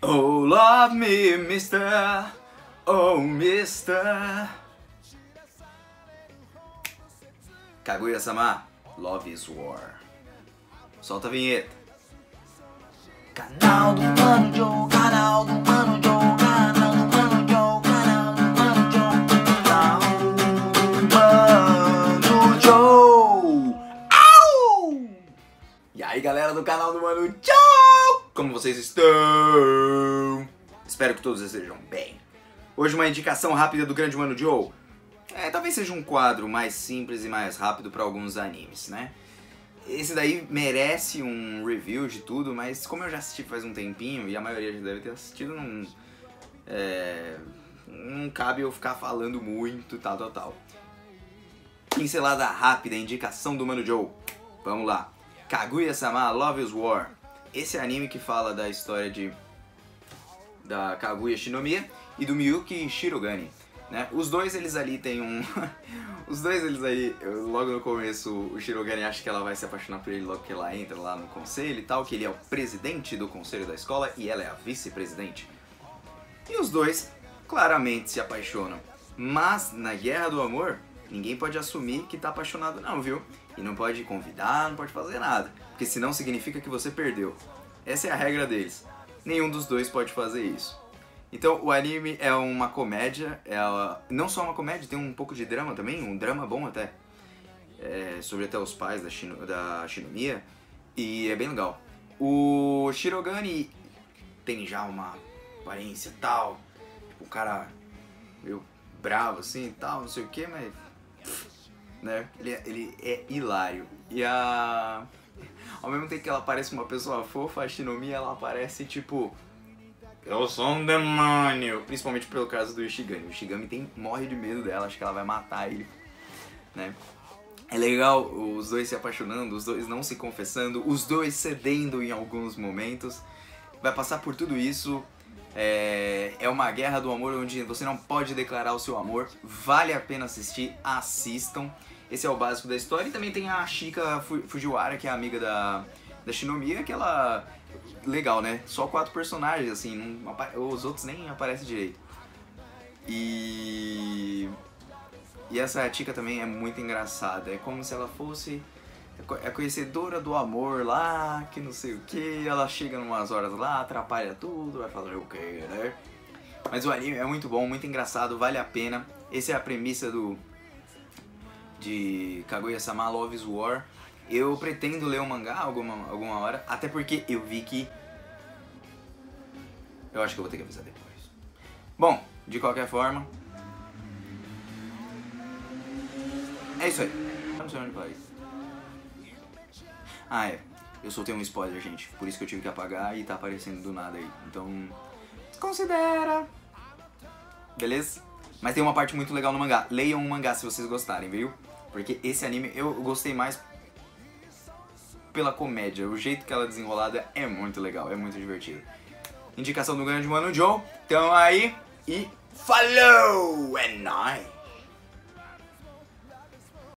Oh, love me, mister. Oh, mister. Kaguya-sama, Love is War. Solta a vinheta. Canal do Mano Joe, canal do Mano Joe, canal do Mano Joe, canal do Mano Joe, canal do Mano Joe. Au! E aí, galera do canal do Mano Joe, como vocês estão? Espero que todos estejam bem. Hoje uma indicação rápida do grande Mano Joe. Talvez seja um quadro mais simples e mais rápido para alguns animes, né? Esse daí merece um review de tudo, mas como eu já assisti faz um tempinho e a maioria já deve ter assistido, não cabe eu ficar falando muito, tal. Pincelada rápida, indicação do Mano Joe. Vamos lá. Kaguya-sama, Love is War. Esse é anime que fala da história da Kaguya Shinomiya e do Miyuki Shirogane. Né? Os dois eles ali têm um... logo no começo, o Shirogane acha que ela vai se apaixonar por ele logo que ela entra lá no conselho e tal, que ele é o presidente do conselho da escola e ela é a vice-presidente. E os dois claramente se apaixonam. Mas na guerra do amor, ninguém pode assumir que tá apaixonado não, viu? E não pode convidar, não pode fazer nada, porque senão significa que você perdeu. Essa é a regra deles. Nenhum dos dois pode fazer isso. Então, o anime é uma comédia, não só uma comédia, tem um pouco de drama também, um drama bom até, sobre até os pais da Shinomiya, e é bem legal. O Shirogane tem já uma aparência tal, tipo, um cara meio bravo assim e tal, não sei o que, mas... né? Ele é hilário. E ao mesmo tempo que ela parece uma pessoa fofa, a Shinomiya, ela parece tipo... eu sou um demônio, principalmente pelo caso do Ishigami. O Ishigami morre de medo dela, acho que ela vai matar ele, né? É legal os dois se apaixonando, os dois não se confessando, os dois cedendo em alguns momentos. Vai passar por tudo isso. É uma guerra do amor onde você não pode declarar o seu amor. Vale a pena assistir, assistam. Esse é o básico da história. E também tem a Shika Fujiwara, que é a amiga da Shinomiya, que ela... legal, né? Só 4 personagens, assim, os outros nem aparecem direito. E essa Chika também é muito engraçada. É como se ela fosse a conhecedora do amor lá, que não sei o que. Ela chega numas horas lá, atrapalha tudo, vai fazer o que, né? Mas o anime é muito bom, muito engraçado, vale a pena. Essa é a premissa de Kaguya-sama Love is War. Eu pretendo ler o mangá alguma hora, até porque eu vi que... eu acho que eu vou ter que avisar depois. Bom, de qualquer forma... é isso aí. Eu não sei onde vai. Eu soltei um spoiler, gente. Por isso que eu tive que apagar e tá aparecendo do nada aí. Então... considera! Beleza? Mas tem uma parte muito legal no mangá. Leiam o mangá se vocês gostarem, viu? Porque esse anime eu gostei mais... pela comédia, o jeito que ela é desenrolada é muito legal, é muito divertido. Indicação do grande Mano Joe, então aí, e falou! É nóis!